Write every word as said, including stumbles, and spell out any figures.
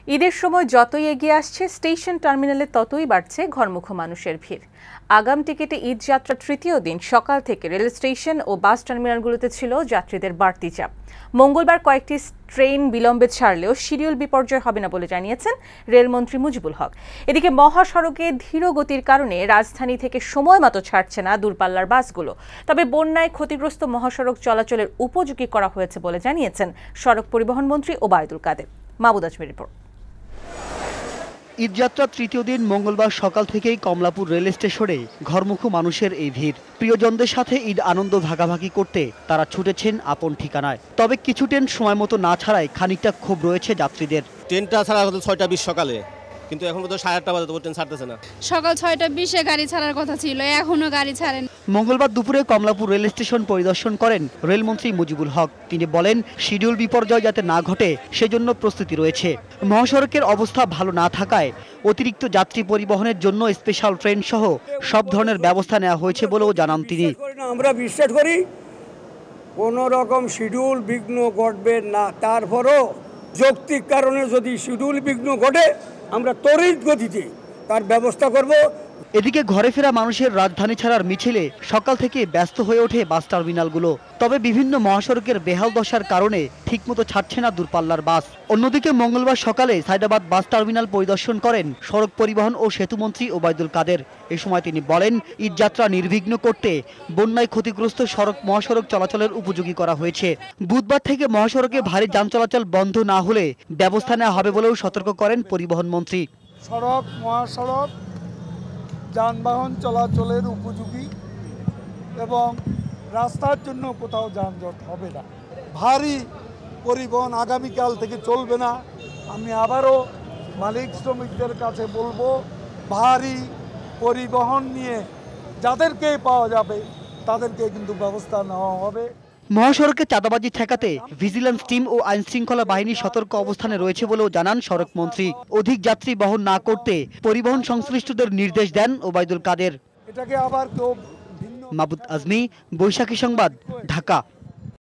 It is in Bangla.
ঈদের সময় যতই এগিয়ে আসছে স্টেশন টার্মিনালে ততই বাড়ছে ঘরমুখো মানুষের ভিড়। আগাম টিকেটে ঈদ যাত্রার তৃতীয় দিন সকাল থেকে রেল স্টেশন ও বাস টার্মিনালগুলোতে ছিল যাত্রীদের বাড়তি চাপ। মঙ্গলবার কয়েকটি ট্রেন বিলম্বে ছাড়লেও শিডিউল বিপর্যয় হবে না বলে জানিয়েছেন রেলমন্ত্রী মুজিবুল হক। এদিকে মহাসড়কে ধীর গতির কারণে রাজধানী থেকে সময় মতো ছাড়ছে না দূরপাল্লার বাসগুলো। তবে বন্যায় ক্ষতিগ্রস্ত মহাসড়ক চলাচলের উপযোগী করা হয়েছে বলে জানিয়েছেন সড়ক পরিবহন মন্ত্রী ওবায়দুল কাদের। মাহবুদ আজমির রিপোর্ট। ঈদযাত্রার তৃতীয় দিন মঙ্গলবার সকাল থেকেই কমলাপুর রেল স্টেশনে ঘরমুখো মানুষের এই ভিড়। প্রিয়জনদের সাথে ঈদ আনন্দ ভাগাভাগি করতে তারা ছুটেছেন আপন ঠিকানায়। তবে কিছু ট্রেন সময় মতো না ছাড়ায় খানিকটা ক্ষোভ রয়েছে যাত্রীদের। ট্রেনটা ছাড়া হতো ছয়টা বিশ সকালে, কিন্তু এখন তো সাড়ে আটটা বাজে তো ট্রেন ছাড়তেছে না। সকাল ছয়টা বিশে গাড়ি ছাড়ার কথা ছিল, এখনো গাড়ি ছাড়েন। মঙ্গলবার দুপুরে কমলাপুর রেল স্টেশন পরিদর্শন করেন রেলমন্ত্রী মুজিবুল হক। তিনি বলেন, শিডিউল বিপর্যয় যাতে না ঘটে সেজন্য প্রস্তুতি রয়েছে। মহাসড়কের অবস্থা ভালো না থাকায় অতিরিক্ত যাত্রী পরিবহনের জন্য স্পেশাল ট্রেন সহ সব ধরনের ব্যবস্থা নেওয়া হয়েছে বলেও জানান তিনি। আমরা বিশ্বাস করি কোন রকম শিডিউল বিঘ্ন ঘটবে না, তারপরও যৌক্তিক কারণে যদি শিডিউল বিঘ্ন ঘটে আমরা তড়িৎ গতিতে তার ব্যবস্থা করব। এদিকে ঘরে ফেরা মানুষের রাজধানী ছাড়ার মিছিলে সকাল থেকে ব্যস্ত হয়ে ওঠে বাস টার্মিনালগুলো। তবে বিভিন্ন মহাসড়কের বেহাল দশার কারণে ঠিকমতো ছাড়ছে না দূরপাল্লার বাস। অন্যদিকে মঙ্গলবার সকালে সাইদাবাদ বাস টার্মিনাল পরিদর্শন করেন সড়ক পরিবহন ও সেতুমন্ত্রী ওবায়দুল কাদের। এ সময় তিনি বলেন, ঈদযাত্রা নির্বিঘ্ন করতে বন্যায় ক্ষতিগ্রস্ত সড়ক মহাসড়ক চলাচলের উপযোগী করা হয়েছে। বুধবার থেকে মহাসড়কে ভারী যান চলাচল বন্ধ না হলে ব্যবস্থা নেওয়া হবে বলেও সতর্ক করেন পরিবহন মন্ত্রী। সড়ক মহাসড়ক যানবাহন চলাচলের উপযোগী এবং রাস্তার জন্য কোথাও যানজট হবে না। ভারী পরিবহন আগামীকাল থেকে চলবে না। আমি আবারও মালিক শ্রমিকদের কাছে বলবো, ভারী পরিবহন নিয়ে যাদেরকে পাওয়া যাবে তাদেরকে কিন্তু ব্যবস্থা নেওয়া হবে। মহাসড়কে চাঁদাবাজি ঠেকাতে ভিজিল্যান্স টিম ও আইনশৃঙ্খলা বাহিনী সতর্ক অবস্থানে রয়েছে বলেও জানান সড়ক মন্ত্রী। অধিক যাত্রী বহন না করতে পরিবহন সংশ্লিষ্টদের নির্দেশ দেন ওবায়দুল কাদের। এটাকে আবার কেউ মাহবুদ আজমি, বৈশাখী সংবাদ, ঢাকা।